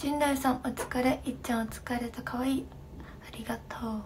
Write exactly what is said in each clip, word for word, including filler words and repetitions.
陣内さんお疲れ、いっちゃんお疲れとかわいい、ありがとう。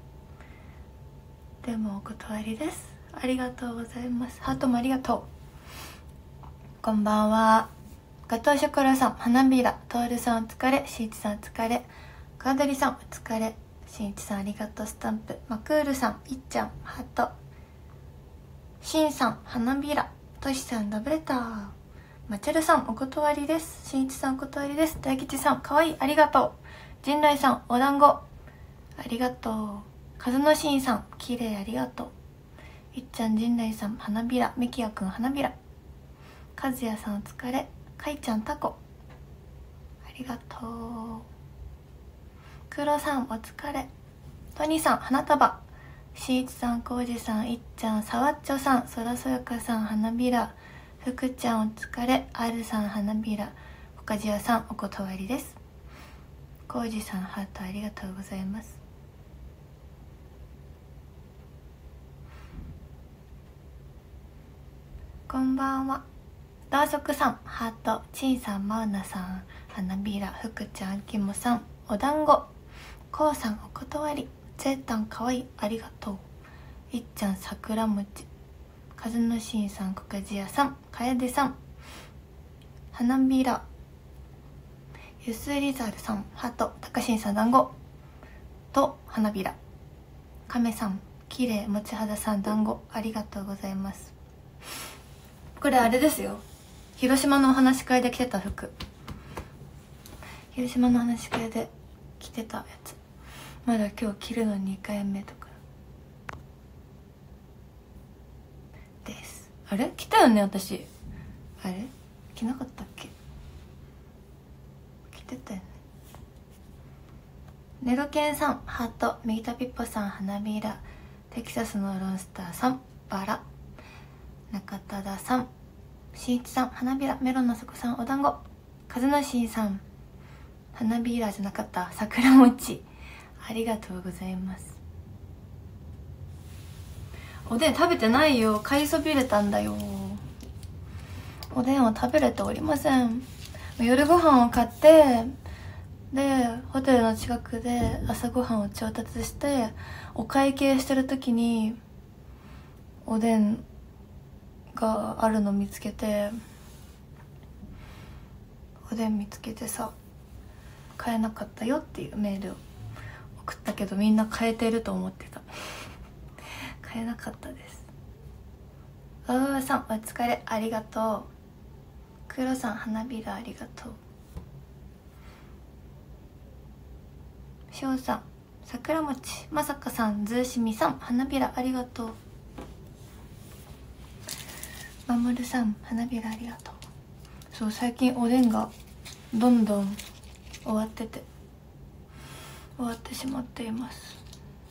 でもお断りです。ありがとうございます。ハートもありがとう。こんばんは。ガトーショコラさん、花びら、トールさんお疲れ、しんいちさんお疲れ、カードリさんお疲れ、しんいちさんありがとうスタンプ、マクールさん、いっちゃんハート、しんさん花びら、としさんラブレター、まちゃるさんお断りです、しんいちさんお断りです、大吉さんかわいいありがとう、陣内さんお団子ありがとう、かずのしんさんきれいありがとう、いっちゃん陣内さん花びら、みきやくん花びら、かずやさんお疲れ、かいちゃんタコありがとう、くろさんお疲れ、トニーさん花束、しんいちさんこうじさんいっちゃんさわっちょさんそらそよかさん花びら、ふくちゃんお疲れ、あるさん花びら、ほかじやさんお断りです、こうじさんハートありがとうございます。こんばんは。ダーソクさんハート、ちんさんマウナさん花びら、ふくちゃんきもさんお団子、こうさんお断り、ぜーたんかわいいありがとう、いっちゃん桜餅、かずのしんさんこかじやさんかえでさん花びら、ゆすりざるさんハート、たかしんさん団子と花びら、かめさんきれい、もちはださん団子ありがとうございます。これあれですよ、広島のお話し会で着てた服、広島のお話し会で着てたやつ、まだ今日着るのにかいめとかです。あれ着たよね私、あれ着なかったっけ、着てたよね。ネロケンさんハート、右田ピッポさん花びら、テキサスのロンスターさんバラ、中田さん、しんいちさん花びら、メロンの底さんお団子、かずのしんさん花びらじゃなかった桜餅ありがとうございます。おでん食べてないよ、買いそびれたんだよ。おでんを食べれておりません。夜ご飯を買ってでホテルの近くで朝ごはんを調達してお会計してる時におでんがあるの見つけて、おでん見つけてさ、買えなかったよっていうメールを送ったけど、みんな買えてると思ってた買えなかったです。あーさんお疲れありがとう、くろさん花びらありがとう、しょうさん桜餅、まさかさんずーしみさん花びらありがとう、まもるさん花びらありがとう。そう最近おでんがどんどん終わってて終わってしまっています。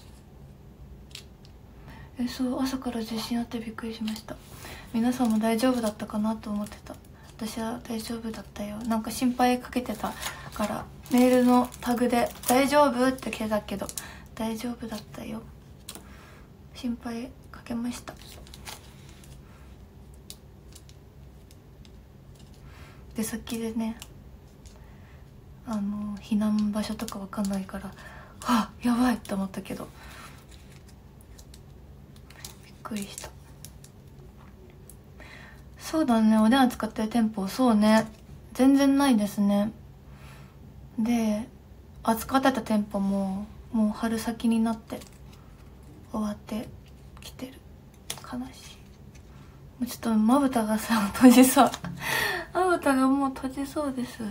えそう朝から地震あってびっくりしました。皆さんも大丈夫だったかなと思ってた。私は大丈夫だったよ。なんか心配かけてたからメールのタグで「大丈夫?」って来てたけど大丈夫だったよ。心配かけました。出先でね、あの避難場所とかわかんないから「あやばい!」って思ったけどびっくりした。そうだね、おでん扱ってる店舗そうね全然ないですね。で扱ってた店舗ももう春先になって終わってきてる。悲しい。もうちょっとまぶたがさ閉じそうまぶたがもう閉じそうです、うん、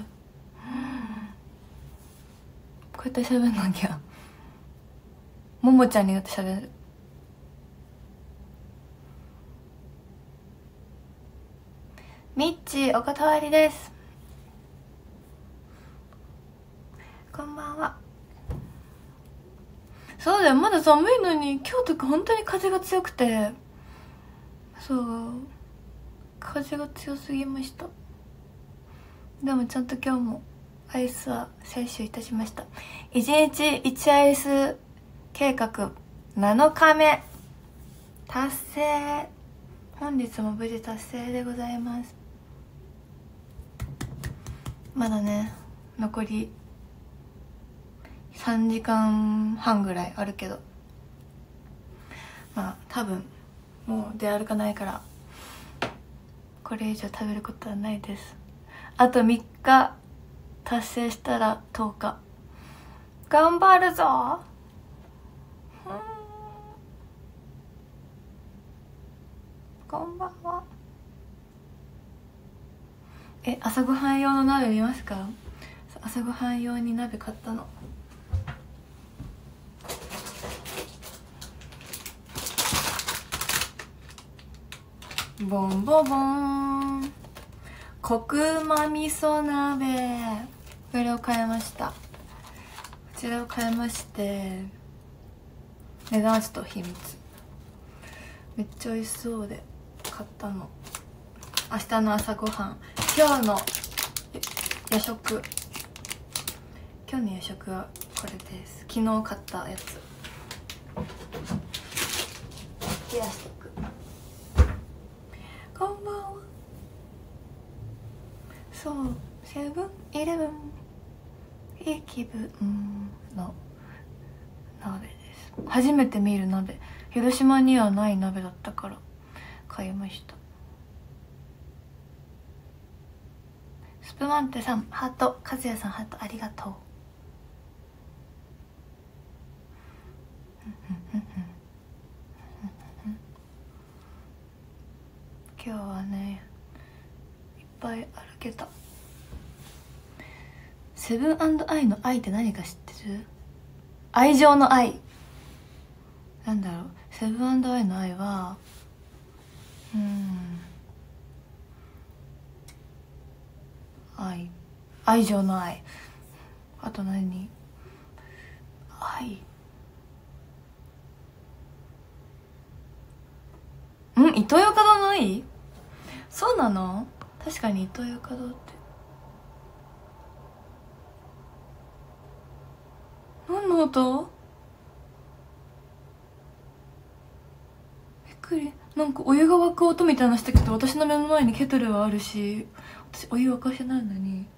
こうやって喋んなきゃ。ももちゃんになって喋る。みっちお断りです。こんばんは。そうだよ、まだ寒いのに今日とか本当に風が強くて、そう風が強すぎました。でもちゃんと今日もアイスは摂取いたしました。いちにちいちアイス計画なのかめ達成。本日も無事達成でございます。まだね残りさんじかんはんぐらいあるけど、まあ多分もう出歩かないからこれ以上食べることはないです。あとみっか達成したらとおか頑張るぞ。こんばんは。え、朝ごはん用の鍋見ますか？朝ごはん用に鍋買ったの。ボンボボーン、コクうま味噌鍋、これを買いました。こちらを買いまして、値段はちょっと秘密。めっちゃ美味しそうで買ったの。明日の朝ごはん、今日の夜食、今日の夜食はこれです。昨日買ったやつ冷やしとく。こんばんは。そう、セブンイレブンいい気分の鍋です。初めて見る鍋、広島にはない鍋だったから買いました。スプマンテさんハート、和也さんハートありがとう。今日はねいっぱい歩けた。セブン&アイの愛って何か知ってる？愛情の愛なんだろう。セブン&アイの愛はうーん愛、愛情の愛。あと何？愛ん、イトーヨーカドーの愛？そうなの？確かにイトーヨーカドーって何の音？びっくり。なんかお湯が沸く音みたいなのしたけど、私の目の前にケトルはあるし、私お湯沸かしてないのに。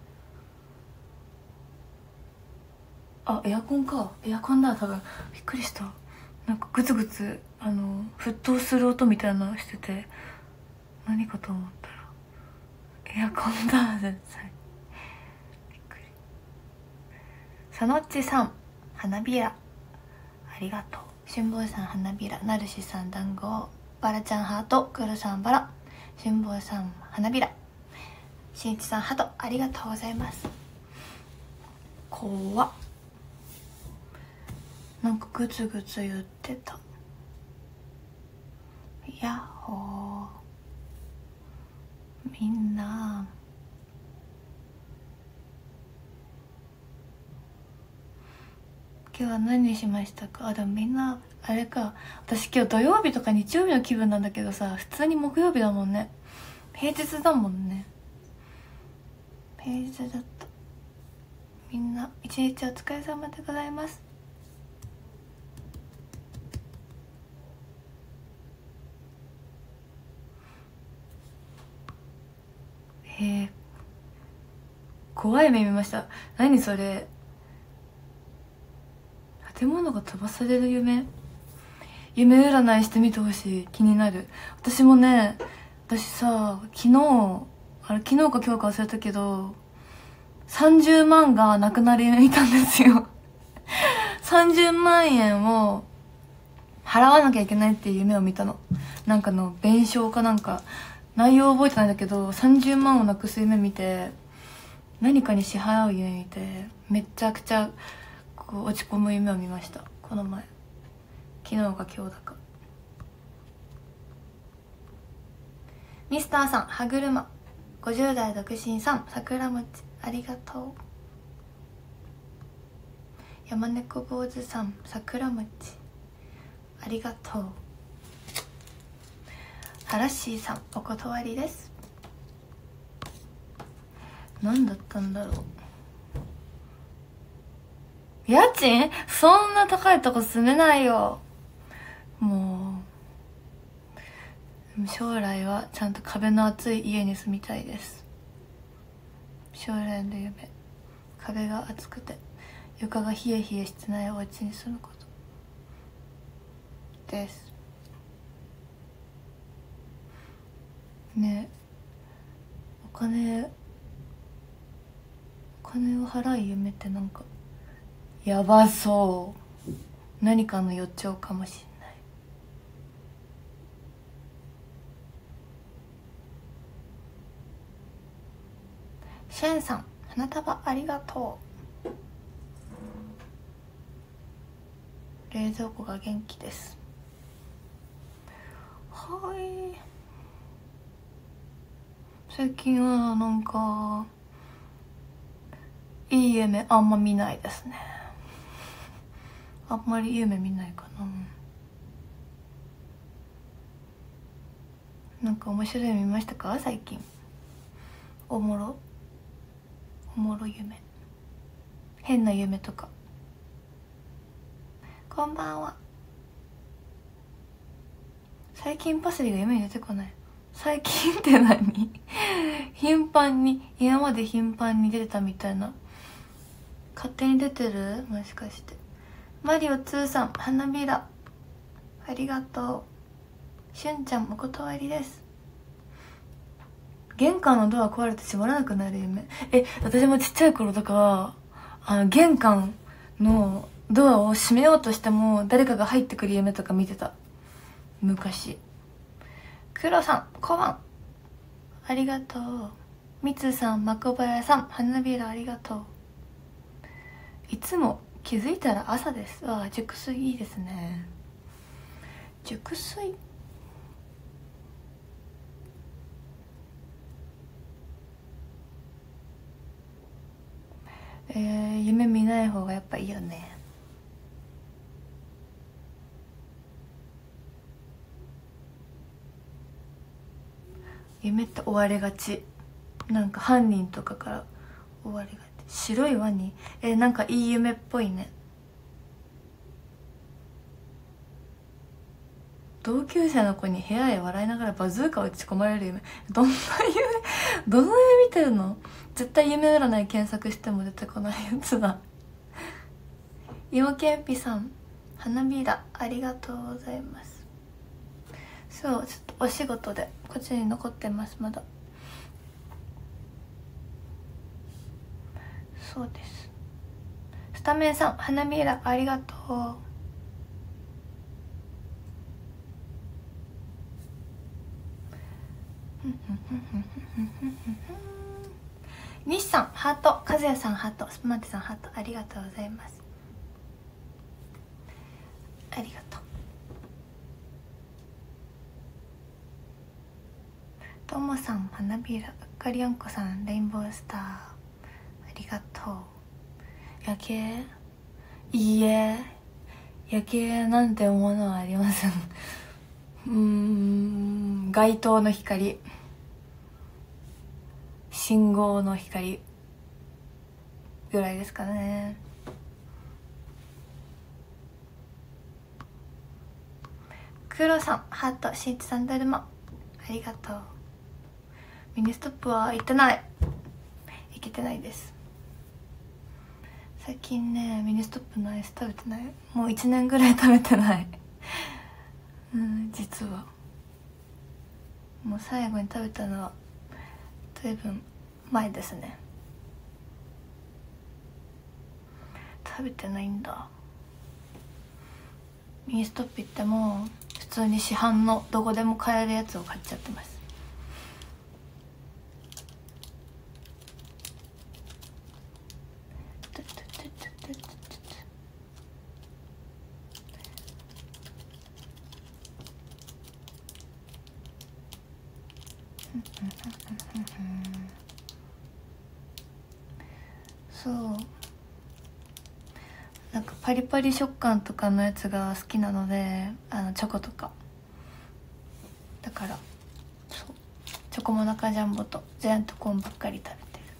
あ、エアコンか。エアコンだ多分。びっくりした。なんかグツグツあの沸騰する音みたいなのしてて、何かと思ったらエアコンだ絶対。びっくり。さのっちさん花びらありがとう。しんぼうさん花びら、なるしさん団子、バラちゃんハート、くるさんバラ、しんぼうさん花びら、しんいちさんハートありがとうございます。怖っ、なんかグツグツ言ってた。やっほーみんな。今日は何しましたか？あ、でもみんなあれか。私今日土曜日とか日曜日の気分なんだけどさ、普通に木曜日だもんね。平日だもんね。平日だった。みんな一日お疲れ様でございます。へえ、怖い目見ました。何それ？建物が飛ばされる夢？夢占いしてみてほしい。気になる。私もね、私さ、昨日あれ昨日か今日か忘れたけどさんじゅうまんがなくなる夢見たんですよさんじゅうまんえんを払わなきゃいけないっていう夢を見たの。なんかの弁償かなんか、内容覚えてないんだけどさんじゅうまんをなくす夢見て、何かに支払う夢見て、めっちゃくちゃこう落ち込む夢を見ました、この前。昨日か今日だか。ミスターさん歯車、ごじゅう代独身さん桜餅ありがとう。山猫坊主さん桜餅ありがとう。ハラッシーさんお断りです。何だったんだろう。家賃そんな高いとこ住めないよ。もう将来はちゃんと壁の厚い家に住みたいです。将来の夢壁が熱くて床が冷え冷えしてないお家に住むことですね。お金お金を払う夢ってなんかやばそう。何かの予兆かもしれない。シェンさん、花束ありがとう。冷蔵庫が元気です。はい。最近はなんかいい夢あんま見ないですね。あんまり夢見ないかな。なんか面白い夢見ましたか最近。おもろおもろ夢、変な夢とか。こんばんは。最近パセリが夢に出てこない。最近って何頻繁に、今まで頻繁に出てたみたいな。勝手に出てるもしかして。マリオツーさん、花びらありがとう。しゅんちゃんお断りです。玄関のドア壊れて閉まらなくなる夢。え、私もちっちゃい頃とかあの玄関のドアを閉めようとしても誰かが入ってくる夢とか見てた昔。クロさん、コバンありがとう。みつさん、まこばやさん、花びらありがとう。いつも気づいたら朝です。わあ、熟睡いいですね。熟睡えー、夢見ない方がやっぱいいよね。夢って追われがち。なんか犯人とかから追われがち。白いワニ、えー、なんかいい夢っぽいね。同級生の子に部屋へ笑いながらバズーカを打ち込まれる夢。どんな夢どの夢見てるの。絶対夢占い検索しても出てこないやつだ。いもけんぴさん、花びらありがとうございます。そう、ちょっとお仕事でこっちに残ってます。まだそうです。スタメンさん、花びらありがとう。西さんハート、和也さんハート、スプマンテさんハート、ありがとうございます。ありがとう。ともさん、花びら、うっかりおんこさん、レインボースター、ありがとう。夜景、いいえ、夜景なんてものはありません。うーん、街灯の光、信号の光ぐらいですかね。黒さんハート、しんちさんだるまありがとう。ミニストップは行ってない、行けてないです。最近ねミニストップのアイス食べてない。もういちねんぐらい食べてないうん実はもう最後に食べたのは随分前ですね。食べてないんだ。ミニストップ行っても普通に市販のどこでも買えるやつを買っちゃってます。そうなんかパリパリ食感とかのやつが好きなので、あのチョコとかだからそうチョコモナカジャンボとジャイアントコーンばっかり食べてる。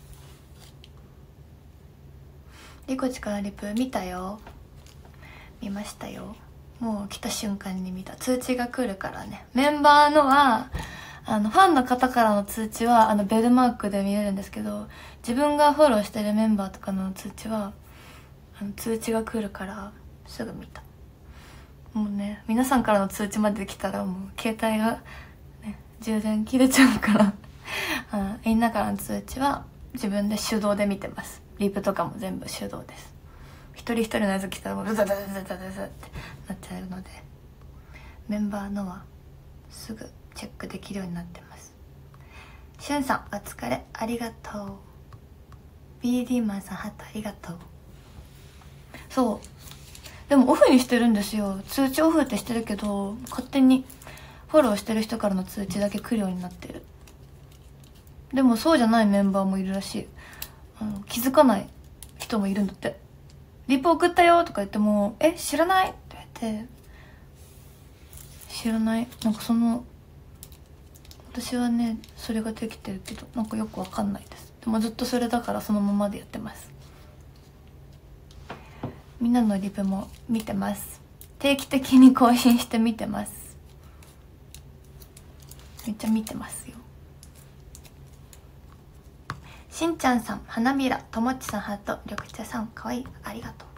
リコチからリプ見たよ、見ましたよ。もう来た瞬間に見た。通知が来るからね。メンバーのはあのファンの方からの通知はあのベルマークで見れるんですけど、自分がフォローしてるメンバーとかの通知はあの通知が来るからすぐ見た。もうね、皆さんからの通知まで来たらもう携帯が、ね、充電切れちゃうからあみんなからの通知は自分で手動で見てます。リプとかも全部手動です。一人一人のやつ来たらもうズザズザズザズザってなっちゃうので、メンバーのはすぐチェックできるようになってます。しゅんさんお疲れありがとう。 ビーディー マンさんハートありがとう。そうでもオフにしてるんですよ。通知オフってしてるけど勝手にフォローしてる人からの通知だけ来るようになってる。でもそうじゃないメンバーもいるらしい。あの気づかない人もいるんだって。リプ送ったよとか言っても「え知らない」って言って知らない。なんかその私はねそれができてるけどなんかよくわかんないです。でもずっとそれだからそのままでやってます。みんなのリプも見てます。定期的に更新して見てます。めっちゃ見てますよ。しんちゃんさん花びら、ともっちさんハート、緑茶さんかわいいありがとう。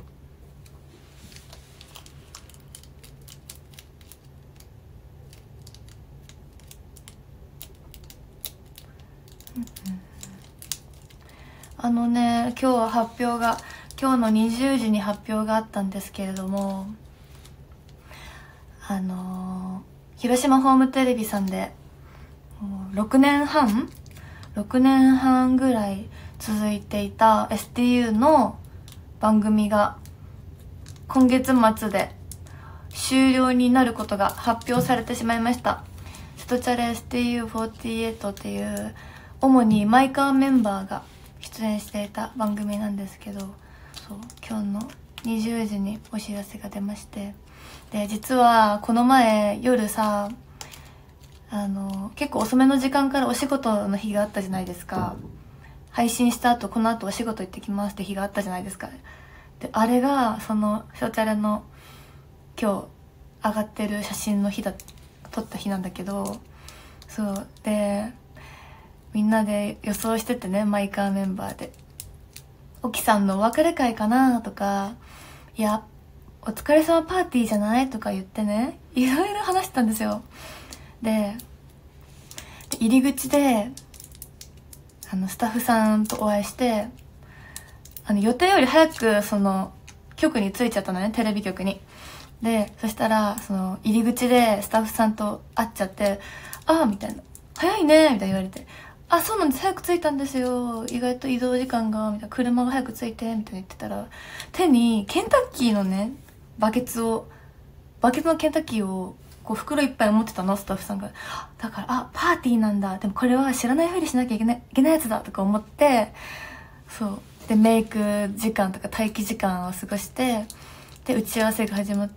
あのね今日は発表が今日のにじゅうじに発表があったんですけれども、あのー、広島ホームテレビさんでもうろくねんはんろくねんはんぐらい続いていた エスティーユー の番組が今月末で終了になることが発表されてしまいました。セトチャレ エスティーユーフォーティーエイト っていう主にマイカーメンバーが出演していた番組なんですけど、そう今日のにじゅうじにお知らせが出まして、で実はこの前夜さあの結構遅めの時間からお仕事の日があったじゃないですか。配信した後この後お仕事行ってきますって日があったじゃないですか。であれがそのショチャレの今日上がってる写真の日だ撮った日なんだけど、そうでみんなで予想しててね、マイカーメンバーで沖さんのお別れ会かなとか、いやお疲れ様パーティーじゃないとか言ってね、いろいろ話してたんですよ。で入り口であのスタッフさんとお会いして、あの予定より早くその局に着いちゃったのね、テレビ局に。でそしたらその入り口でスタッフさんと会っちゃって「ああ」みたいな「早いね」みたいに言われて「あそうなんです早く着いたんですよ意外と移動時間が」みたいな「車が早く着いて」みたいに言ってたら、手にケンタッキーのねバケツをバケツのケンタッキーをこう袋いっぱい持ってたの、スタッフさんが。だからあパーティーなんだ、でもこれは知らないふりしなきゃいけないいけないやつだとか思って、そうでメイク時間とか待機時間を過ごして、で打ち合わせが始まって、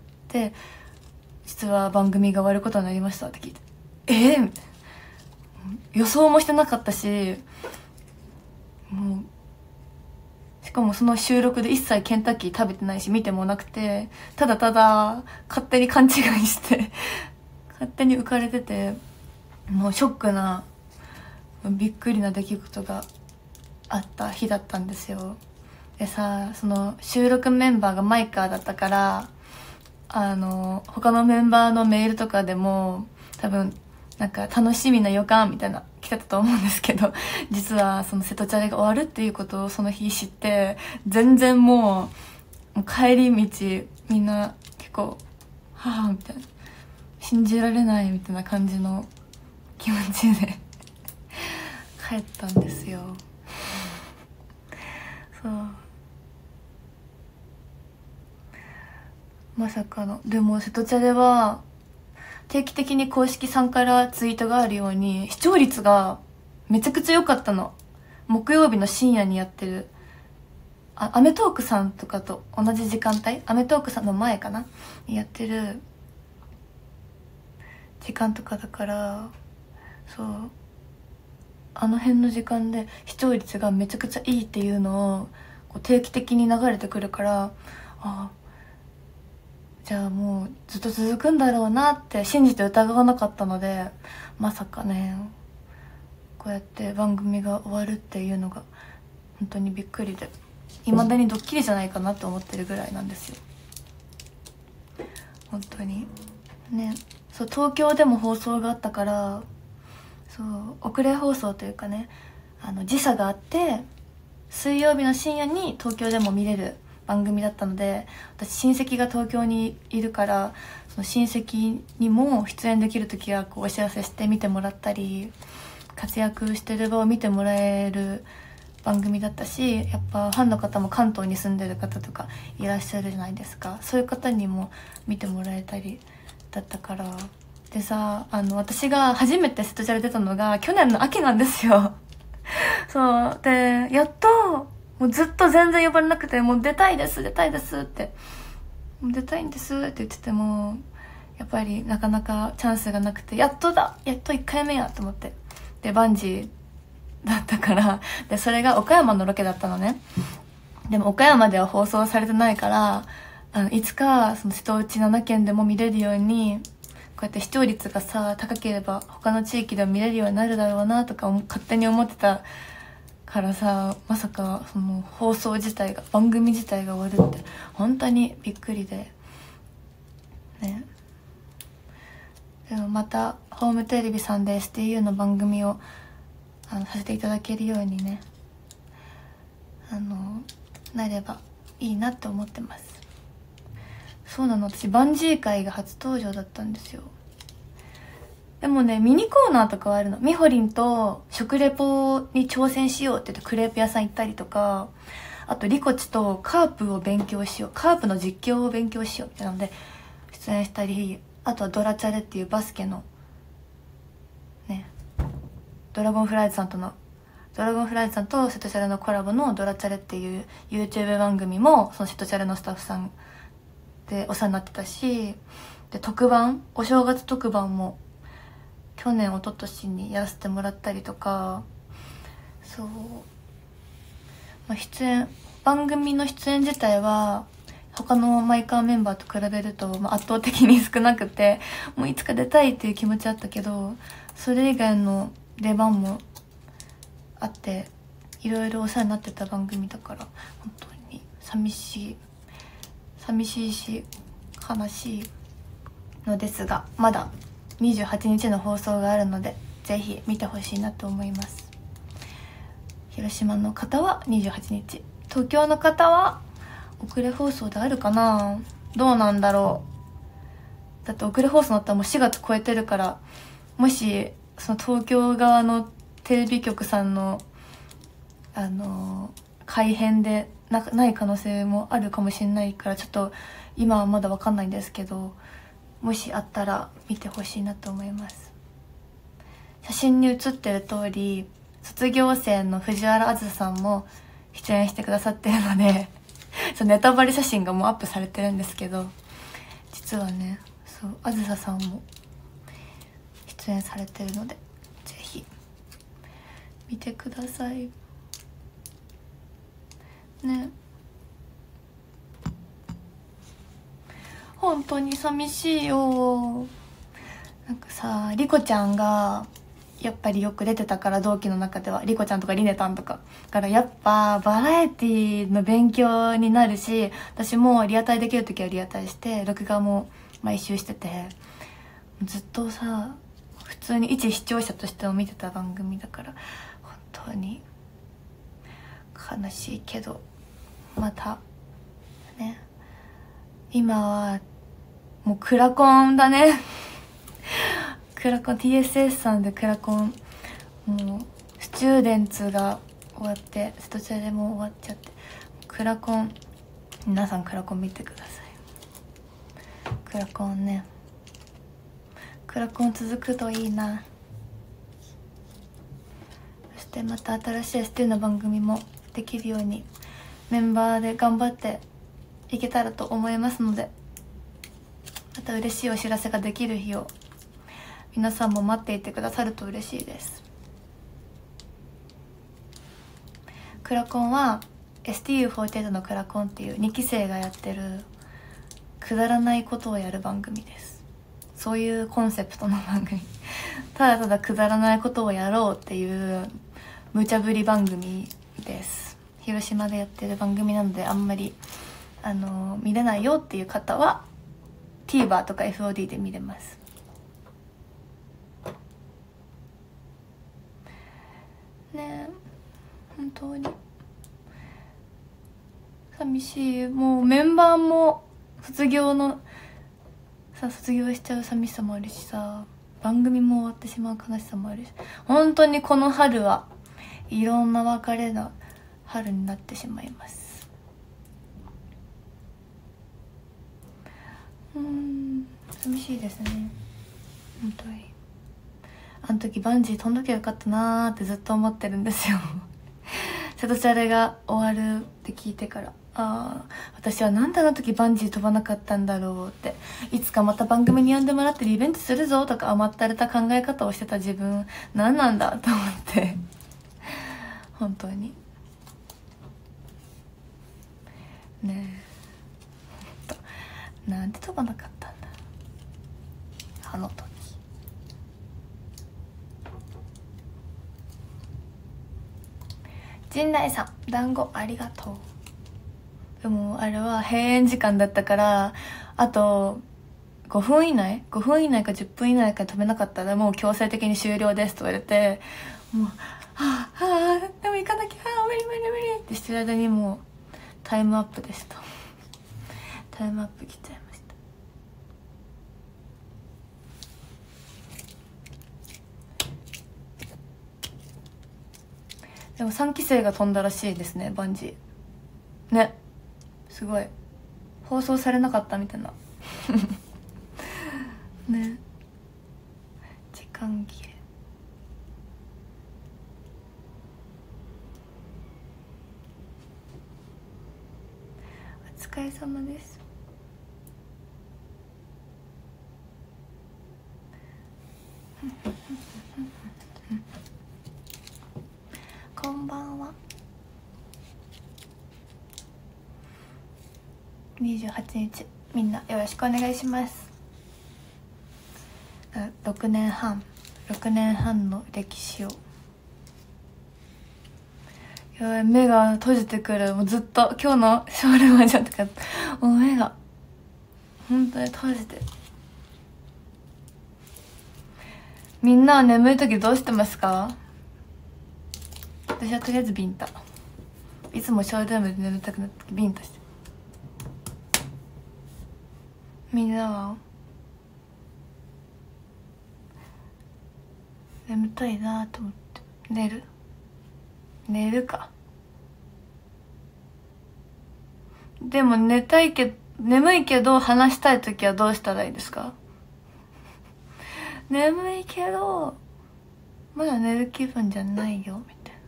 実は番組が終わることになりましたって聞いて、えー、みたいな。予想もしてなかったし、もうしかもその収録で一切ケンタッキー食べてないし見てもなくて、ただただ勝手に勘違いして勝手に浮かれてて、もうショックなびっくりな出来事があった日だったんですよ。でさ、その収録メンバーがマイカーだったから、あの他のメンバーのメールとかでも多分なんか楽しみな予感みたいな来てたと思うんですけど、実はその瀬戸チャレが終わるっていうことをその日知って、全然もう、もう帰り道みんな結構「はあ」みたいな、信じられないみたいな感じの気持ちで帰ったんですよ。そうまさかの。でも瀬戸チャレは定期的に公式さんからツイートがあるように視聴率がめちゃくちゃ良かったの。木曜日の深夜にやってるあアメトークさんとかと同じ時間帯、アメトークさんの前かなにやってる時間とかだから、そうあの辺の時間で視聴率がめちゃくちゃいいっていうのをこう定期的に流れてくるから、あじじゃあもうずっと続くんだろうなって信じて疑わなかったので、まさかねこうやって番組が終わるっていうのが本当にびっくりで、いまだにドッキリじゃないかなと思ってるぐらいなんですよ本当にね。そう、東京でも放送があったから、そう遅れ放送というかね、あの時差があって水曜日の深夜に東京でも見れる番組だったので、私親戚が東京にいるから、その親戚にも出演できる時はこうお知らせして見てもらったり、活躍してる場を見てもらえる番組だったし、やっぱファンの方も関東に住んでる方とかいらっしゃるじゃないですか。そういう方にも見てもらえたりだったから。でさ、あの私が初めて瀬戸チャレ出たのが去年の秋なんですよそうで、やっともうずっと全然呼ばれなくて、もう出たいです出たいですってもう出たいんですって言ってても、やっぱりなかなかチャンスがなくて、やっとだやっといっかいめやと思って、でバンジーだったから、でそれが岡山のロケだったのね。でも岡山では放送されてないから、あのいつかその瀬戸内ななけんでも見れるように、こうやって視聴率がさ高ければ他の地域でも見れるようになるだろうなとか勝手に思ってたからさ、まさかその放送自体が、番組自体が終わるって本当にびっくりでね。でもまたホームテレビさんで エスティーユー の番組をあのさせていただけるようにね、あのなればいいなって思ってます。そうなの、私バンジー会が初登場だったんですよ。でもね、ミニコーナーとかはあるの。みほりんと食レポに挑戦しようって言ってクレープ屋さん行ったりとか、あとリコチとカープを勉強しよう、カープの実況を勉強しようみたいなので出演したり、あとはドラチャレっていうバスケのね、ドラゴンフライズさんとのドラゴンフライズさんと瀬戸チャレのコラボのドラチャレっていう YouTube 番組もその瀬戸チャレのスタッフさんでお世話になってたし、で特番、お正月特番も去年一昨年にやらせてもらったりとか、そう、まあ、出演番組の出演自体は他のマイカーメンバーと比べると、まあ、圧倒的に少なくて、もういつか出たいっていう気持ちあったけど、それ以外の出番もあっていろいろお世話になってた番組だから、本当に寂しい寂しいし悲しいのですが、まだにじゅうはちにちの放送があるのでぜひ見てほしいなと思います。広島の方はにじゅうはちにち、東京の方は遅れ放送であるかな、どうなんだろう。だって遅れ放送だったらもうしがつ超えてるから、もしその東京側のテレビ局さんのあの改編で な, ない可能性もあるかもしれないから、ちょっと今はまだ分かんないんですけど、もしあったら見てほしいなと思います。写真に写ってる通り卒業生の藤原あずささんも出演してくださってるのでそのネタバレ写真がもうアップされてるんですけど、実はね、そうあずささんも出演されてるのでぜひ見てくださいね。本当に寂しいよ。なんかさ、リコちゃんがやっぱりよく出てたから、同期の中ではリコちゃんとかリネタンとかからやっぱバラエティの勉強になるし、私もリアタイできる時はリアタイして録画も毎週してて、ずっとさ普通に一視聴者としても見てた番組だから、本当に悲しいけどまたね、今はもうクラコンだねクラコン ティーエスエス さんでクラコン、もうスチューデンツが終わって瀬戸チャレも終わっちゃって、クラコン皆さんクラコン見てください。クラコンね、クラコン続くといいな。そしてまた新しい エスティー の番組もできるようにメンバーで頑張っていけたらと思いますので、また嬉しいお知らせができる日を皆さんも待っていてくださると嬉しいです。クラコンは エスティーユーフォーティーエイト のクラコンっていうにき生がやってるクくだらないことをやる番組です。そういうコンセプトの番組ただただくだらないことをやろうっていう無茶ぶり番組です。広島でやってる番組なので、あんまりあの見れないよっていう方は TVer とか エフオーディー で見れます。ねえ、本当に寂しい。もうメンバーも卒業のさ卒業しちゃう寂しさもあるしさ、番組も終わってしまう悲しさもあるし、本当にこの春はいろんな別れの春になってしまいます。うーん、寂しいですね、本当に。あの時バンジー飛んどきゃよかったなーってずっと思ってるんですよ瀬戸チャレが終わるって聞いてから、ああ私はなんであの時バンジー飛ばなかったんだろうって、いつかまた番組に呼んでもらってリベンジするぞとか甘ったれた考え方をしてた自分何なんだと思って本当にねえ、なんで飛ばなかったんだあの時。陣内さん、団子ありがとう。でもあれは閉園時間だったから、あとごふん以内ごふん以内かじゅっぷん以内か飛べなかったらもう強制的に終了ですと言われて、もうはあはあでも行かなきゃ無理無理無理ってしてる間にもうタイムアップでしたタイムアップ来ちゃいました。でもさんき生が飛んだらしいですね、バンジーね。すごい放送されなかったみたいなね、時間切れ。お疲れ様です。こんばんは。にじゅうはちにちみんなよろしくお願いします。ろくねんはんろくねんはんの歴史を、やばい目が閉じてくる。もうずっと今日のショールマンジョとかもう目が本当に閉じて。みんなは眠い時どうしてますか？私はとりあえずビンタ。いつもショールームで眠たくなった時ビンタして。みんなは眠たいなと思って寝る寝るか。でも寝たいけ眠いけど話したい時はどうしたらいいですか？眠いけどまだ寝る気分じゃないよみたい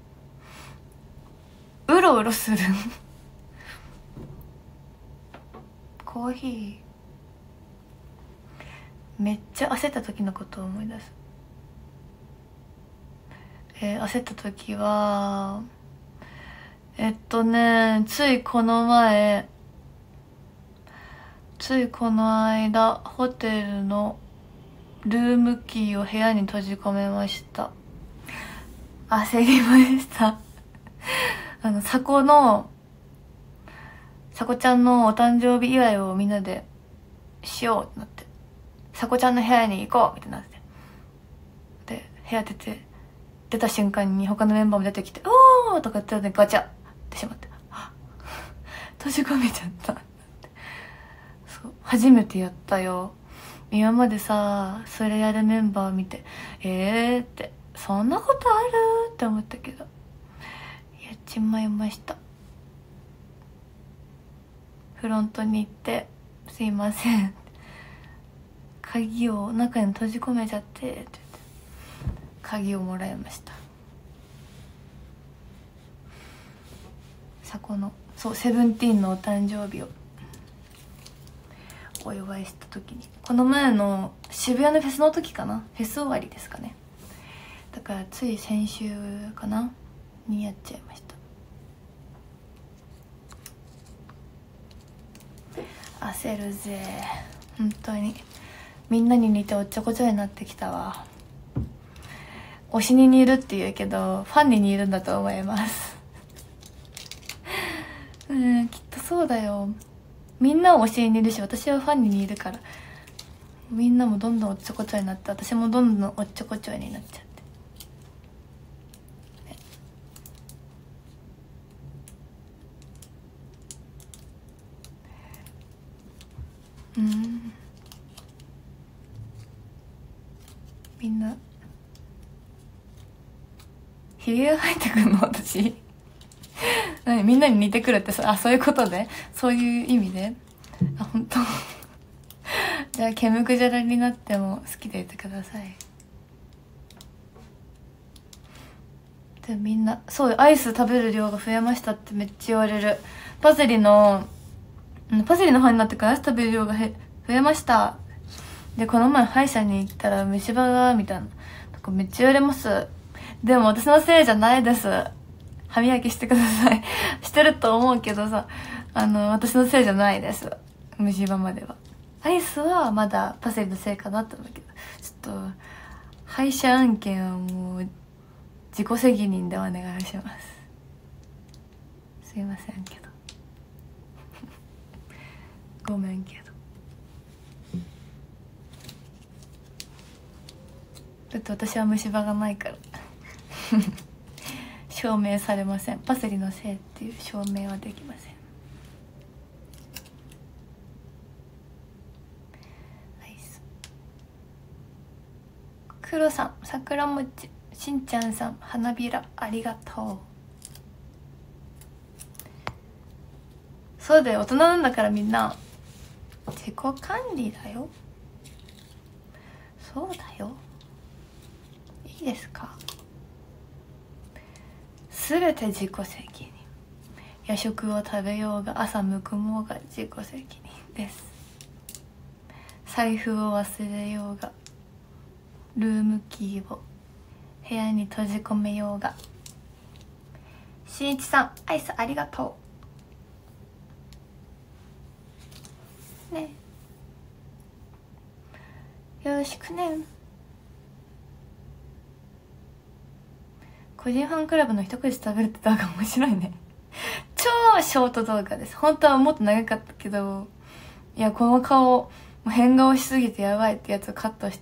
な、うろうろするコーヒーめっちゃ焦った時のことを思い出す。えー、焦った時はえっとねついこの前ついこの間ホテルのルームキーを部屋に閉じ込めました。焦りましたあのさこのさこちゃんのお誕生日祝いをみんなでしようってなって、さこちゃんの部屋に行こうみたいになって、で部屋出て出た瞬間に他のメンバーも出てきて「おー!」とか言ってたのにガチャってしまって閉じ込めちゃったそう初めてやったよ。今までさそれやるメンバー見てえーってそんなことあるって思ったけどやっちまいました。フロントに行って「すいません鍵を中に閉じ込めちゃって」って言って鍵をもらいました。さこのそうセブンティーンのお誕生日をお祝いした時に、この前の渋谷のフェスの時かな、フェス終わりですかね、だからつい先週かなにやっちゃいました。 焦るぜ本当に。みんなに似ておっちょこちょいになってきたわ。推しに似るって言うけどファンに似るんだと思いますうんきっとそうだよ。みんなを推しに似るし私はファンに似るから、みんなもどんどんおっちょこちょいになって私もどんどんおっちょこちょいになっちゃって、ね、うんみんなひげが生えてくるの私何みんなに似てくるってさ、あそういうことでそういう意味で、あ本当じゃあ毛むくじゃらになっても好きでいてください。でみんなそうアイス食べる量が増えましたってめっちゃ言われる。パセリのパセリの歯になってからアイス食べる量がへ増えました。でこの前歯医者に行ったら虫歯がみたいなとかめっちゃ言われます。でも私のせいじゃないです。歯磨きしてくださいしてると思うけどさ、あの私のせいじゃないです。虫歯までは。アイスはまだパセリのせいかなって思うけど、ちょっと歯医者案件はもう自己責任でお願いします。すいませんけどごめんけど。だって私は虫歯がないから証明されません。パセリのせいっていう証明はできません。アイス黒さん、桜餅、しんちゃんさん、花びらありがとう。そうだよ、大人なんだからみんな自己管理だよ。そうだよ、いいですか。すべて自己責任。夜食を食べようが朝むくもうが自己責任です。財布を忘れようがルームキーを部屋に閉じ込めようが。しんいちさん、アイスありがとうね。よろしくね。個人ファンクラブの一口食べるって動画面白いね超ショート動画です。本当はもっと長かったけど、いやこの顔もう変顔しすぎてやばいってやつをカットして、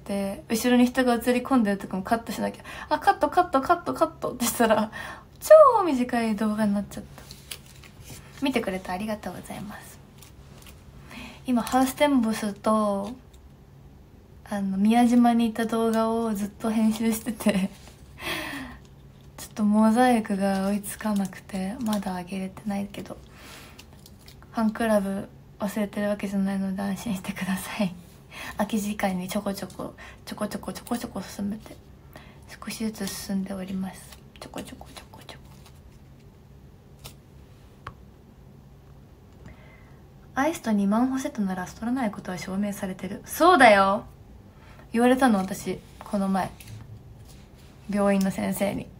後ろに人が映り込んでるとかもカットしなきゃ、あカットカットカットカットってしたら超短い動画になっちゃった。見てくれてありがとうございます。今ハウステンボスとあの宮島に行った動画をずっと編集しててちょっとモザイクが追いつかなくてまだ上げれてないけど、ファンクラブ忘れてるわけじゃないので安心してください空き時間にちょこちょこちょこちょこちょこちょこ進めて少しずつ進んでおります。ちょこちょこちょこちょこ。アイスとにまん歩セットなら太らないことは証明されてる。そうだよ、言われたの私この前病院の先生に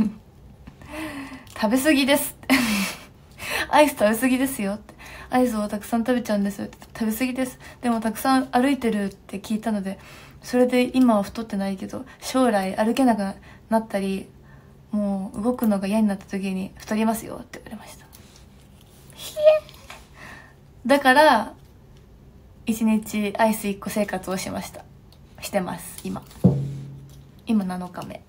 食べ過ぎですってアイス食べ過ぎですよって、アイスをたくさん食べちゃうんですって。食べ過ぎです、でもたくさん歩いてるって聞いたので、それで今は太ってないけど将来歩けなくなったりもう動くのが嫌になった時に太りますよって言われました。ひえだから一日アイスいっこ生活をしました。してます今今なのかめ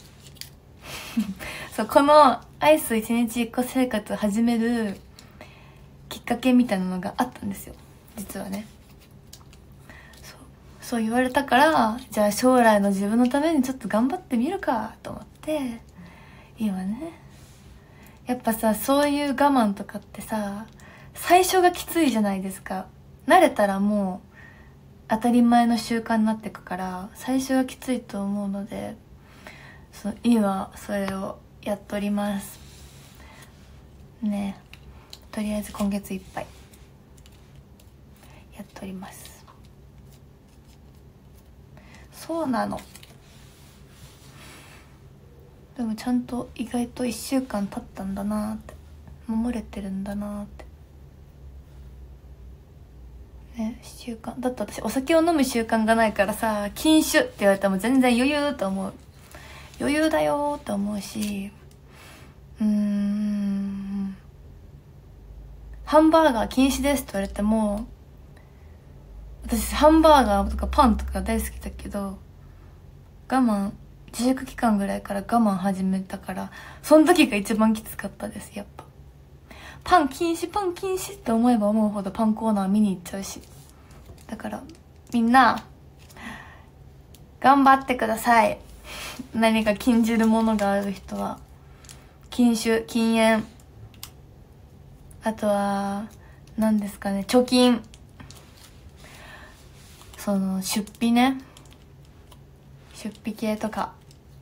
そうこのアイスいちにちいっこ生活を始めるきっかけみたいなのがあったんですよ実はね。そうそう言われたから、じゃあ将来の自分のためにちょっと頑張ってみるかと思って今ね、やっぱさそういう我慢とかってさ最初がきついじゃないですか。慣れたらもう当たり前の習慣になってくから最初はきついと思うので、そう今それをやっておりますね。とりあえず今月いっぱいやっております。そうなの。でもちゃんと意外といっしゅうかん経ったんだなって、守れてるんだなって。 ね、習慣だって私お酒を飲む習慣がないからさ、禁酒って言われても全然余裕と思う。余裕だよと思うし、うーんハンバーガー禁止ですって言われても、私ハンバーガーとかパンとか大好きだけど、我慢自粛期間ぐらいから我慢始めたから、その時が一番きつかったです。やっぱパン禁止パン禁止って思えば思うほどパンコーナー見に行っちゃうし、だからみんな頑張ってください。何か禁じるものがある人は禁酒禁煙、あとは何ですかね、貯金、その出費ね、出費系とか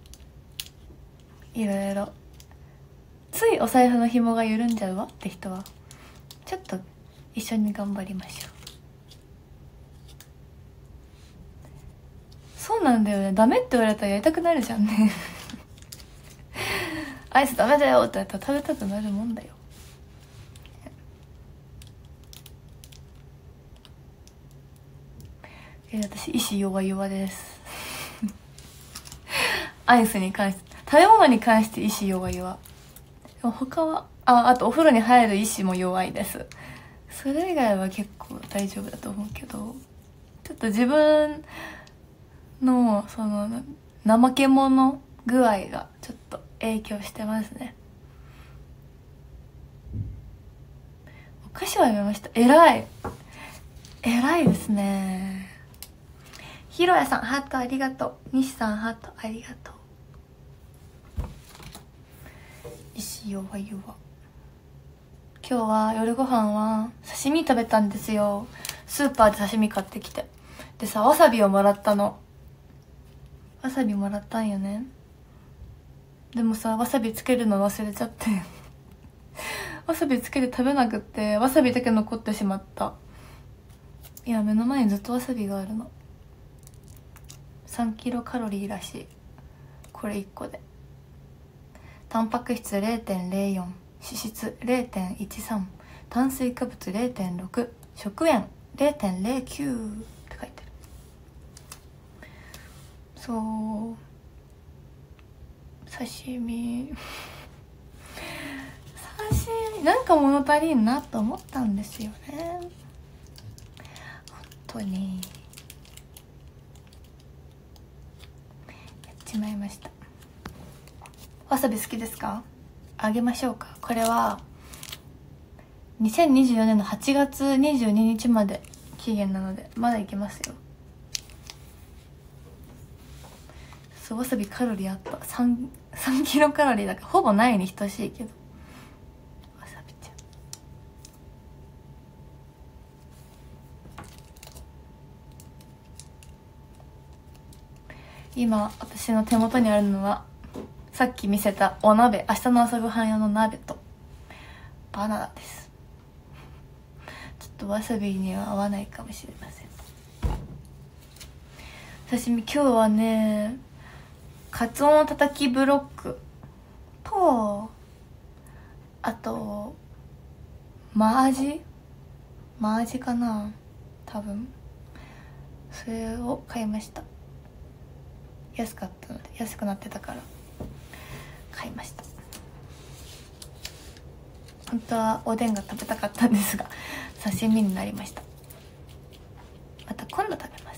いろいろ、ついお財布の紐が緩んじゃうわって人はちょっと一緒に頑張りましょう。そうなんだよね、ダメって言われたらやりたくなるじゃんねアイスダメだよって言ったら食べたくなるもんだよ。え私意志弱々ですアイスに関して、食べ物に関して意志弱々。でも他はああとお風呂に入る意志も弱いです。それ以外は結構大丈夫だと思うけど、ちょっと自分のその怠け者具合がちょっと影響してますね。お菓子はやめました。偉い偉いですね。ひろやさんハートありがとう。西さんハートありがとう。石弱弱。今日は夜ご飯は刺身食べたんですよ。スーパーで刺身買ってきて、でさわさびをもらったの。わさびもらったんよね。でもさわさびつけるの忘れちゃってわさびつけて食べなくって、わさびだけ残ってしまった。いや目の前にずっとわさびがあるの。さんキロカロリーらしいこれいっこで。タンパク質 れいてんれいよん、 脂質 れいてんいちさん、 炭水化物 れいてんろく、 食塩 れいてんれいきゅう って書いてる。そう刺身刺身なんか物足りんなと思ったんですよね。本当にやっちまいました。わさび好きですか？あげましょうか。これはにせんにじゅうよねんのはちがつにじゅうににちまで期限なのでまだいけますよ。そう、わさびカロリーあった。 3, 3キロカロリーだからほぼないに等しいけど、わさびちゃん今私の手元にあるのはさっき見せたお鍋、明日の朝ごはん用の鍋とバナナです。ちょっとわさびには合わないかもしれません。刺身今日はね、カツオのたたきブロックと、あとマアジマアジかな多分、それを買いました。安かったので、安くなってたから買いました。本当はおでんが食べたかったんですが刺身になりました。また今度食べます。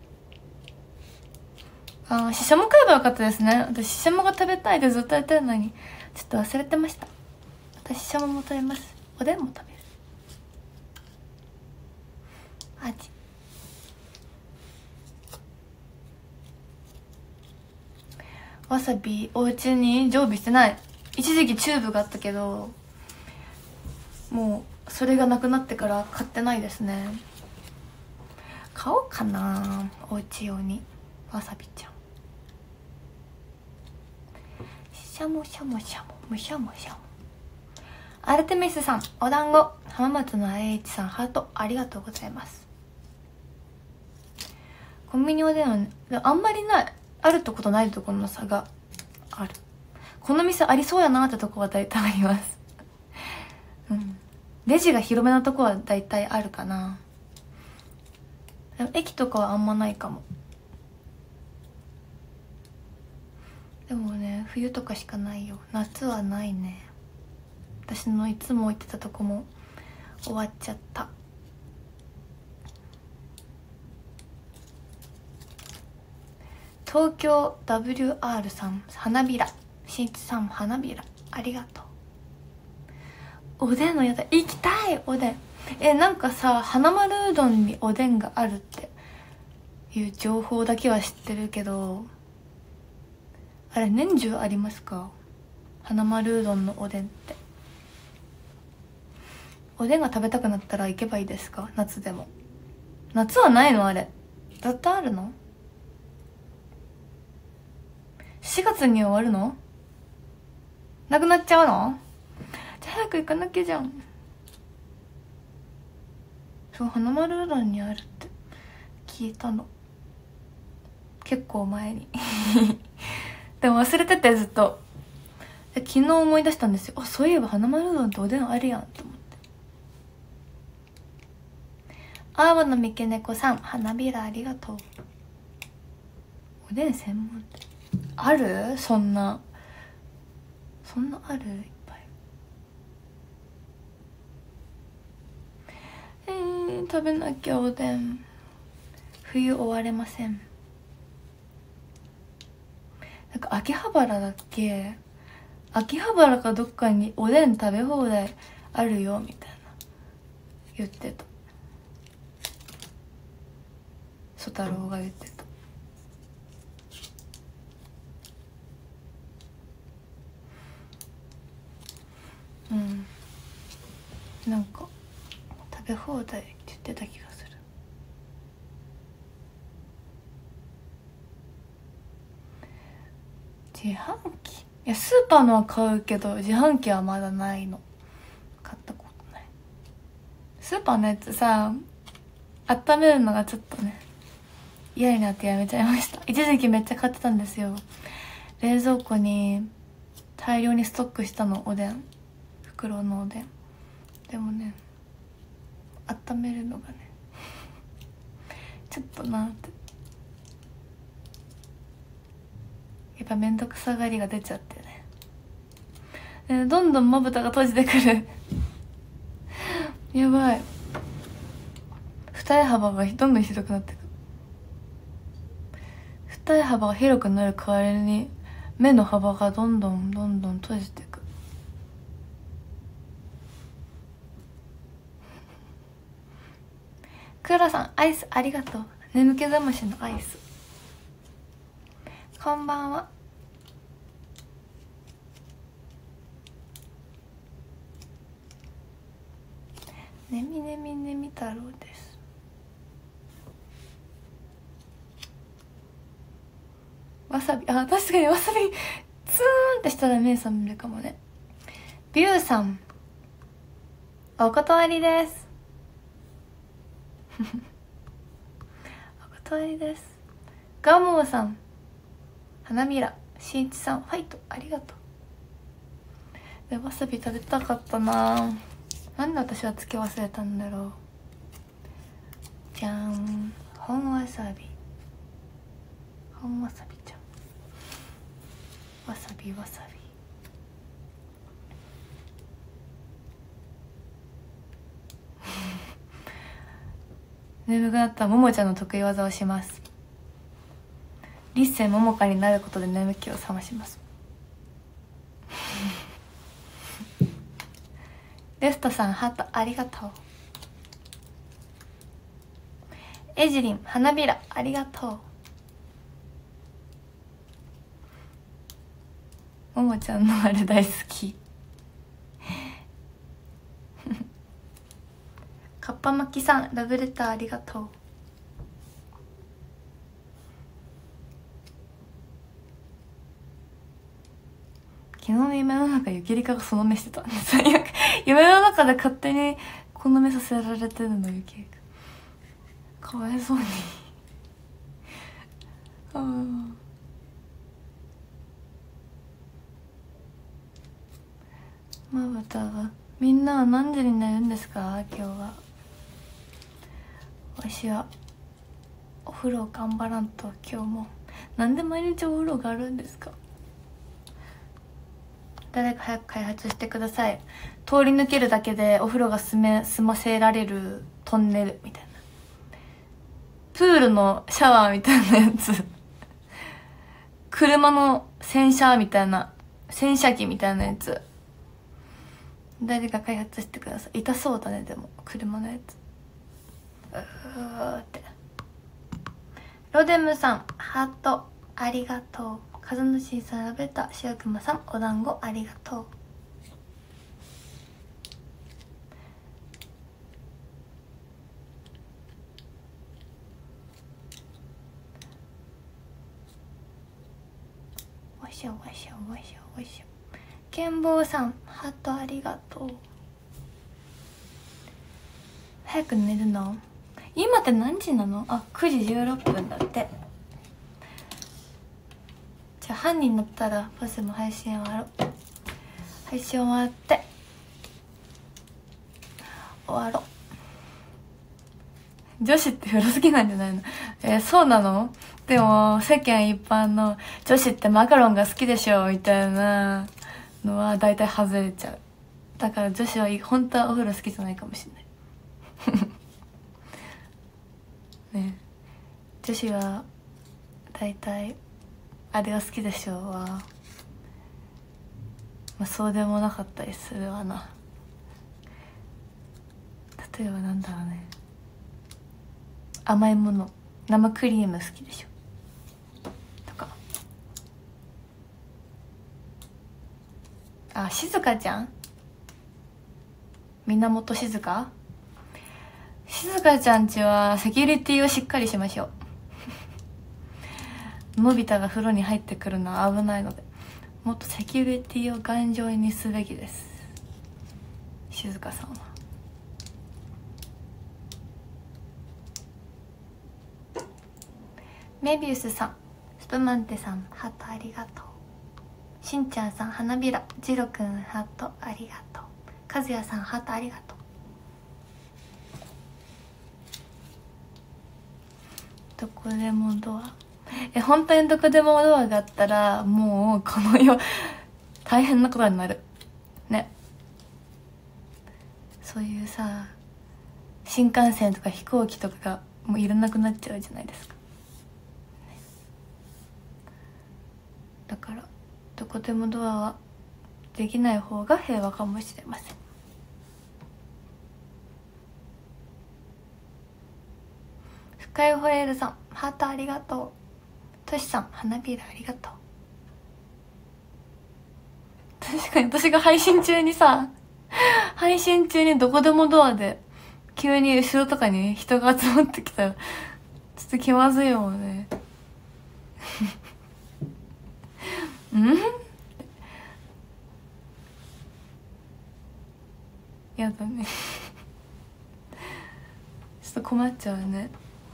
あー、ししゃも買えばよかったですね。私ししゃもが食べたいでずっと言ってるのにちょっと忘れてました。私ししゃもも食べます。おでんも食べる。味わさびお家に常備してない。一時期チューブがあったけどもうそれがなくなってから買ってないですね。買おうかな、お家用にわさびちゃん。シャモシャモシャモムシャモシャモ。アルテミスさんお団子。浜松の アイエイチ さんハートありがとうございます。コンビニおでんあんまりない、あるとことないところの差がある。この店ありそうやなってとこは大体ありますうん、レジが広めのとこは大体あるかな。 でも駅とかはあんまないかも。でもね冬とかしかないよ。夏はないね。私のいつも行ってたとこも終わっちゃった。東京 ダブリューアール さん花びら、しんいちさん花びらありがとう。おでんの屋台行きたい。おでんえなんかさ花丸うどんにおでんがあるっていう情報だけは知ってるけど、あれ年中ありますか？花丸うどんのおでんって。おでんが食べたくなったら行けばいいですか？夏でも。夏はないの？あれずっとあるの？しがつに終わるの？なくなっちゃうの？じゃあ早く行かなきゃじゃん。そう花丸うどんにあるって聞いたの結構前にでも忘れててずっと。昨日思い出したんですよ。あそういえば花丸うどんっておでんあるやんと思って。あわの三毛猫さん花びらありがとう。おでん専門店ある？そんなそんなある？いっぱい。えー、食べなきゃおでん。冬終われません。なんか秋葉原だっけ、秋葉原かどっかにおでん食べ放題あるよみたいな言ってた。曽太郎が言ってた。うんなんか食べ放題って言ってた気がする。自販機いやスーパーのは買うけど自販機はまだないの。買ったことない。スーパーのやつさ温めるのがちょっとね嫌になってやめちゃいました。一時期めっちゃ買ってたんですよ。冷蔵庫に大量にストックしたのおでん袋のおでん。でもね温めるのがねちょっとなってやっぱめんどくさがりが出ちゃってね。でどんどんまぶたが閉じてくるやばい。二重幅がどんどんひどくなってくる。二重幅が広くなる代わりに目の幅がどんどんどんどん閉じていく。クロさんアイスありがとう。眠気覚ましのアイス。こんばんは。ねみねみねみ太郎です。わさびあ確かにわさびツーンってしたら目覚めるかもね。ビューさんお断りですお断りです。ガモーさん花びらしんいちさんファイトありがとう。でわさび食べたかったな。なんで私はつけ忘れたんだろう。じゃーん本わさび本わさびちゃんわさびわさび眠くなったらももちゃんの得意技をします。立仙ももかになることで眠気を覚ましますレストさんハートありがとう。エジリン花びらありがとう。ももちゃんのあれ大好きかっぱ巻きさんラブレターありがとう。昨日の夢の中ゆきりかがその目してたんです夢の中で勝手にこの目させられてるのゆきりかかわいそうにああまぶたが。みんなは何時に寝るんですか今日は。わしはお風呂頑張らんと今日も。なんで毎日お風呂があるんですか？誰か早く開発してください。通り抜けるだけでお風呂が済め済ませられるトンネルみたいな、プールのシャワーみたいなやつ車の洗車みたいな、洗車機みたいなやつ、誰か開発してください。痛そうだね。でも車のやつ、うーって。ロデムさんハートありがとう。カズノシーさん、ラベタ、シオクマさん、お団子ありがとう。わしょわしょわしょわしょ。ケンボーさんハートありがとう。早く寝るの？今って何時なの？あ、くじじゅうろっぷんだって。じゃあ犯人になったらパスも配信終わろう。配信終わって終わろう。女子って風呂好きなんじゃないの？えー、そうなの？でも世間一般の女子ってマカロンが好きでしょみたいなのは大体外れちゃう。だから女子は本当はお風呂好きじゃないかもしれないね。女子は大体あれが好きでしょうは、まあ、そうでもなかったりするわな。例えばなんだろうね、甘いもの、生クリーム好きでしょとか。あ、静香ちゃん、源静香静香ちゃんちはセキュリティをしっかりしましょうのび太が風呂に入ってくるのは危ないので、もっとセキュリティを頑丈にすべきです。静香さんはメビウスさん、スプマンテさん、ハートありがとう。しんちゃんさん、花びら、ジロくんハートありがとう。かずやさん、ハートありがとう。どこでもドア、え、本当にどこでもドアがあったらもうこの世大変なことになるね。そういうさ、新幹線とか飛行機とかがもういらなくなっちゃうじゃないですか、ね、だからどこでもドアはできない方が平和かもしれません。深井ホエールさん、ハートありがとう。トシさん、花びらありがとう。確かに私が配信中にさ、配信中にどこでもドアで急に後ろとかに人が集まってきたらちょっと気まずいもんねうんやだねちょっと困っちゃうね。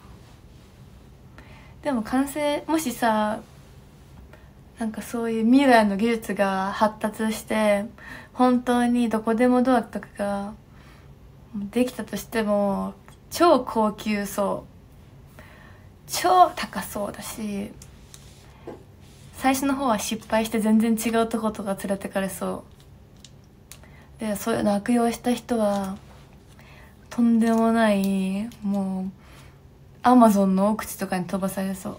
でも完成、もしさ、なんかそういう未来の技術が発達して本当にどこでもドアとかができたとしても超高級そう、超高そうだし、最初の方は失敗して全然違うとことか連れてかれそうで、そういうの悪用した人はとんでもないもうアマゾンの奥地とかに飛ばされそう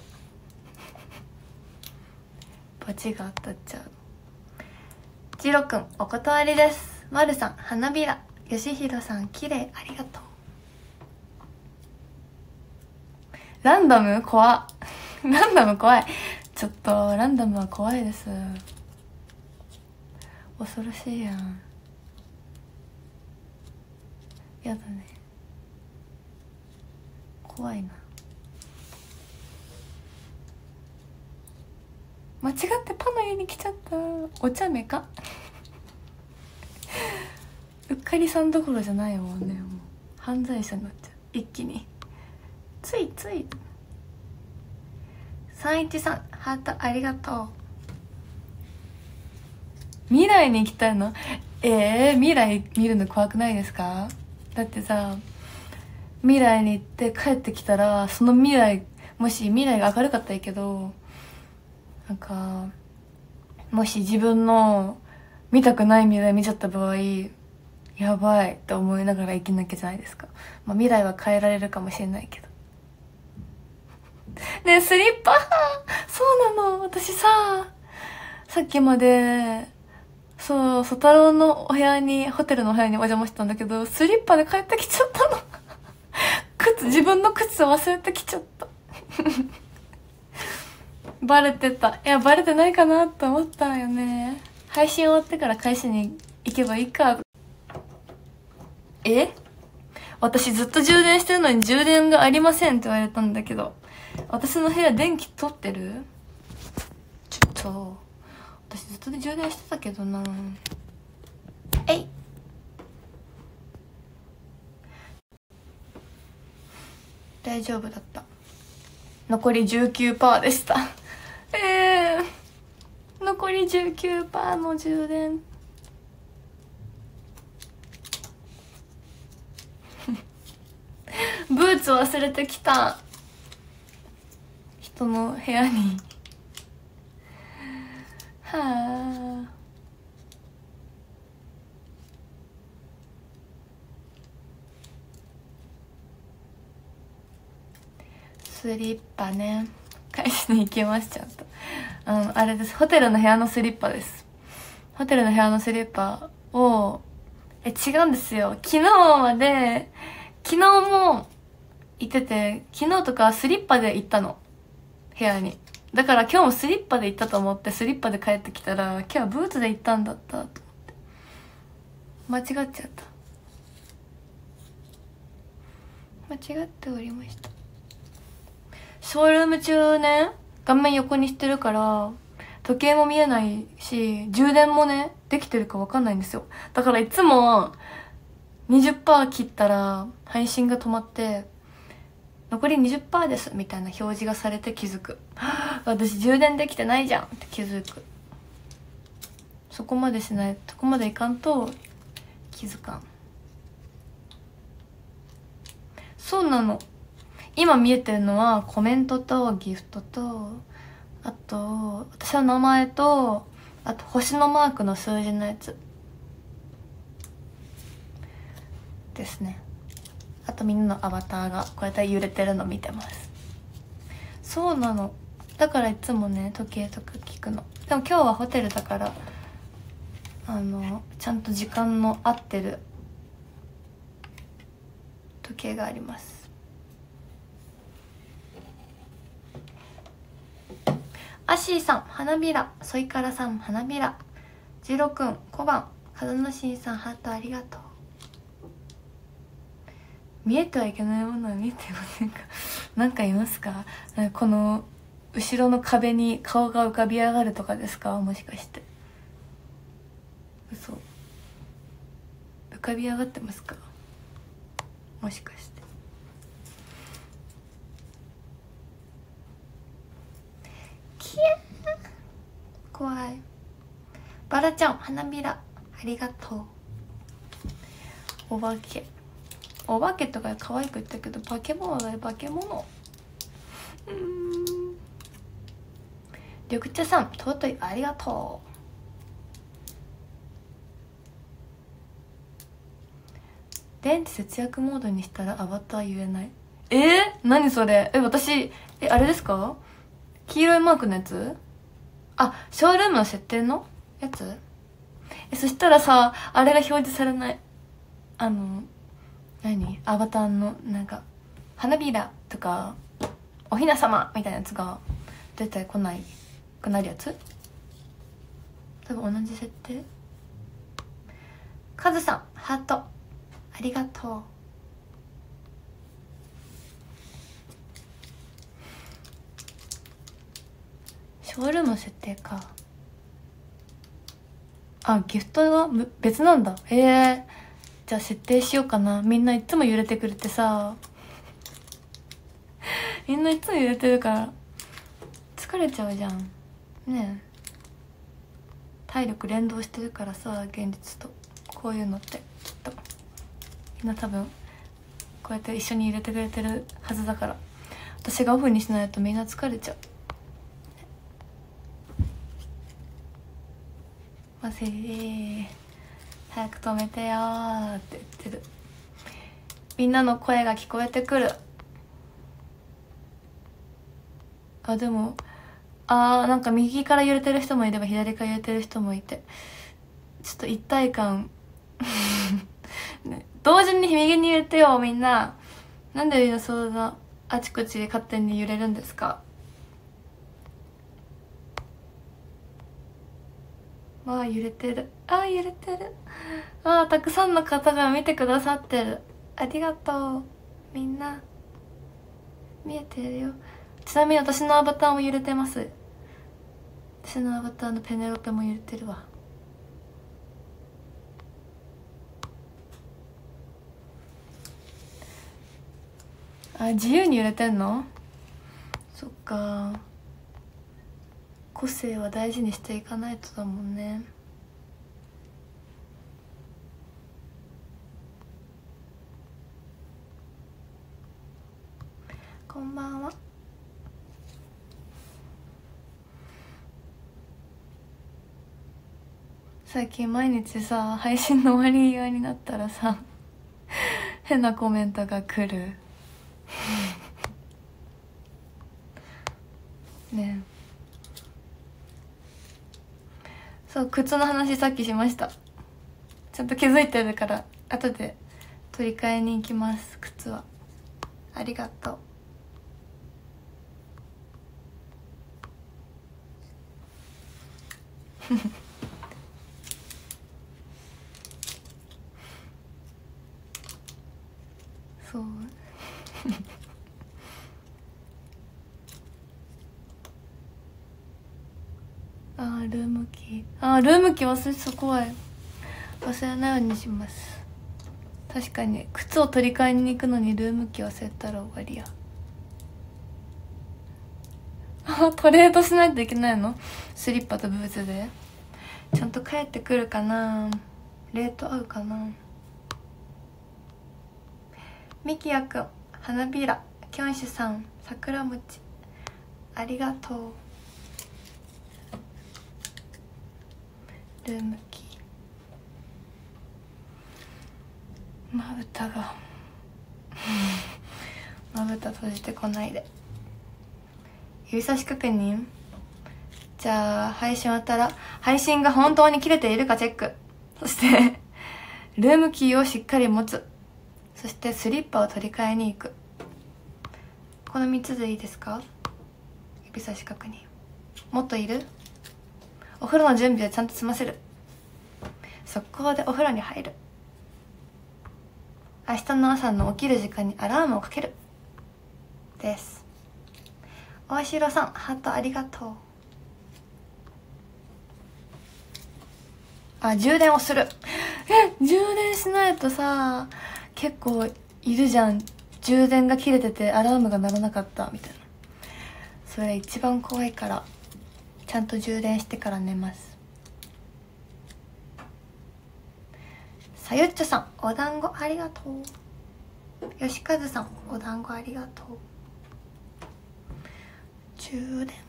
バチが当たっちゃう。ジロくんお断りです。まるさん、花びら、よしひろさん、きれい、ありがとう。ランダム怖っランダム怖い。ちょっとランダムは怖いです。恐ろしいやん。やだね、怖いな。間違ってパの家に来ちゃった。お茶目かうっかりさんどころじゃないもんね。もう犯罪者になっちゃう一気に。ついついさんいちさん、ハートありがとう。未来に行きたいの？えー、未来見るの怖くないですか？だってさ、未来に行って帰ってきたらその未来もし未来が明るかったらいいけど、なんかもし自分の見たくない未来見ちゃった場合、やばいって思いながら生きなきゃじゃないですか。まあ、未来は変えられるかもしれないけど。ねえ、スリッパそうなの。私さ、さっきまで、そう、ソタロウのお部屋に、ホテルのお部屋にお邪魔したんだけど、スリッパで帰ってきちゃったの。靴、自分の靴忘れてきちゃった。バレてた。いや、バレてないかなって思ったよね。配信終わってから会社に行けばいいか。え？私ずっと充電してるのに充電がありませんって言われたんだけど、私の部屋電気通ってる？ちょっと、私ずっと充電してたけどな。えい！大丈夫だった。残り じゅうきゅうパーセント でした。えー、残り じゅうきゅうパーセント の充電。ブーツ忘れてきた。人の部屋に。はあ。スリッパね。返しに行きましちゃった。あの、あれです。ホテルの部屋のスリッパです。ホテルの部屋のスリッパを、え、違うんですよ。昨日まで、昨日も行ってて、昨日とかスリッパで行ったの。部屋に。だから今日もスリッパで行ったと思ってスリッパで帰ってきたら、今日はブーツで行ったんだったと思って。間違っちゃった。間違っておりました。ショールーム中ね、画面横にしてるから、時計も見えないし、充電もね、できてるかわかんないんですよ。だからいつも、にじゅっパーセント 切ったら、配信が止まって、残り にじゅっパーセント ですみたいな表示がされて気づく。私充電できてないじゃんって気づく。そこまでしない、そこまでいかんと気づかん。そうなの。今見えてるのはコメントとギフトと、あと私の名前と、あと星のマークの数字のやつですね。あとみんなのアバターがこうやって揺れてるの見てます。そうなの。だからいつもね、時計とか聞くの。でも今日はホテルだから、あのちゃんと時間の合ってる時計があります。アッシーさん、花びら。ソイカラさん、花びら。ジロくん、小判。カズノシンさん、ハートありがとう。見えてはいけないものは見えていませんか？何かいますか？この後ろの壁に顔が浮かび上がるとかですか？もしかして。嘘。浮かび上がってますか？もしかして。キャー怖い。バラちゃん、花びらありがとう。お化け、お化けとか可愛く言ったけど化け物だよ、化け物。うーん。緑茶さん、尊いありがとう。電池節約モードにしたらアバター言えない。えー、何それ？え、私、え、あれですか？黄色いマークのやつ？あ、ショールームの設定のやつ？え、そしたらさ、あれが表示されない。あの、何？アバターの、なんか、花びらとか、おひなさまみたいなやつが出てこないくなるやつ？多分同じ設定？カズさん、ハート。ありがとう。ショールームの設定か。あ、ギフトは別なんだ。へえ。じゃあ設定しようかな。みんないつも揺れてくれてさ。みんないつも揺れてるから疲れちゃうじゃん。ねえ。体力連動してるからさ、現実と。こういうのってきっと。みんな多分、こうやって一緒に入れてくれてるはずだから。 私がオフにしないとみんな疲れちゃう。マジで早く止めてよーって言ってる。みんなの声が聞こえてくる。あ、でもあーなんか右から揺れてる人もいれば左から揺れてる人もいて、ちょっと一体感ね、同時に右に揺れてよみんな。なんでみんなそんなあちこちで勝手に揺れるんですか。わあ揺れてる、あー揺れてる、あーたくさんの方が見てくださってる。ありがとうみんな。見えてるよ。ちなみに私のアバターも揺れてます。私のアバターのペネロペも揺れてるわ。あ、自由に揺れてんの？そっか、個性は大事にしていかないとだもんね。こんばんは。最近毎日さ配信の終わり際になったらさ変なコメントが来るねえ、そう靴の話さっきしました。ちゃんと気づいてるから後で取り替えに行きます。靴はありがとうそうあールームキー、あールームキー忘れてた。怖い、忘れないようにします。確かに靴を取り替えに行くのにルームキー忘れたら終わりや。あ、トレードしないといけないの？スリッパとブーツでちゃんと帰ってくるかな。レート合うかな。みきやくん、花びら、きょんしゅさん、桜餅ありがとう。ルームキー、まぶたがまぶた閉じてこないで。指差し確認。じゃあ配信終わったら配信が本当に切れているかチェック。そしてルームキーをしっかり持つ。そしてスリッパを取り替えに行く。このみっつでいいですか？指差し確認。もっといる？お風呂の準備はちゃんと済ませる。速攻でお風呂に入る。明日の朝の起きる時間にアラームをかけるです。大城さん、ハートありがとう。あ、充電をする。え、充電しないとさ結構いるじゃん。充電が切れててアラームが鳴らなかったみたいな。それ一番怖いからちゃんと充電してから寝ます。さゆっちょさん、お団子ありがとう。よしかずさん、お団子ありがとう。充電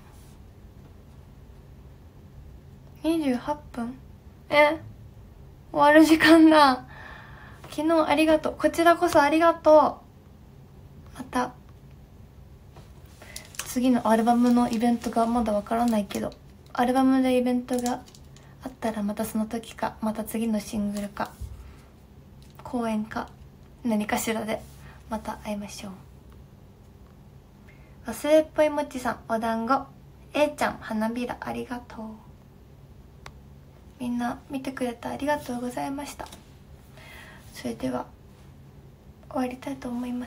にじゅうはっぷん。え、終わる時間だ。昨日ありがとう。こちらこそありがとう。また次のアルバムのイベントがまだわからないけど、アルバムでイベントがあったらまたその時か、また次のシングルか公演か何かしらでまた会いましょう。忘れっぽいもちさん、お団子。えいちゃん、花びらありがとう。みんな見てくれてありがとうございました。それでは終わりたいと思います。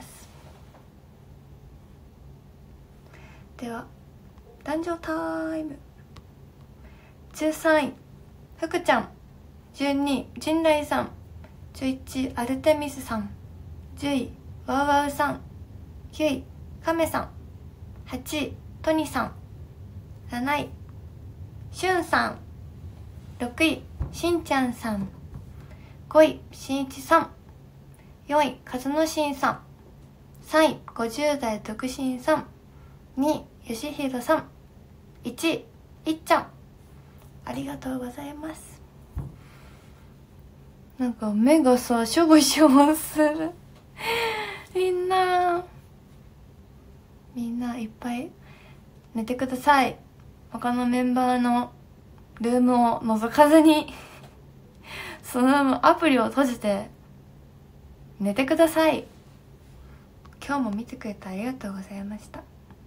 では壇上タイム。じゅうさんい福ちゃん、じゅうにい陣来さん、じゅういちいアルテミスさん、じゅういワウワウさん、きゅういカメさん、はちいトニさん、なないしゅんさん、ろくいしんちゃんさん、ごいしんいちさん、よんいかずのしんさん、さんいごじゅう代独身さん、 によしひろさん、いちいっちゃん、ありがとうございます。なんか目がさしょぼしょぼするみんなみんないっぱい寝てください。他のメンバーのルームを覗かずにそのアプリを閉じて寝てください。今日も見てくれてありがとうございました。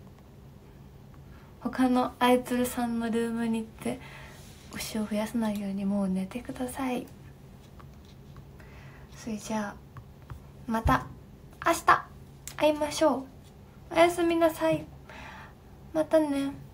他のあいつるさんのルームに行って牛を増やさないようにもう寝てください。それじゃあまた明日会いましょう。おやすみなさい。またね。